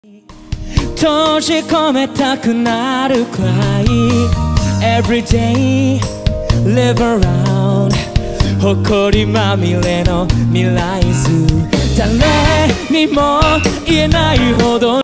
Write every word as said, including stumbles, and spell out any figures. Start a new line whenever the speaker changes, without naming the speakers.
閉じ込めたくなるくらい Everyday live around 誇りまみれの未来図誰にも言えないほど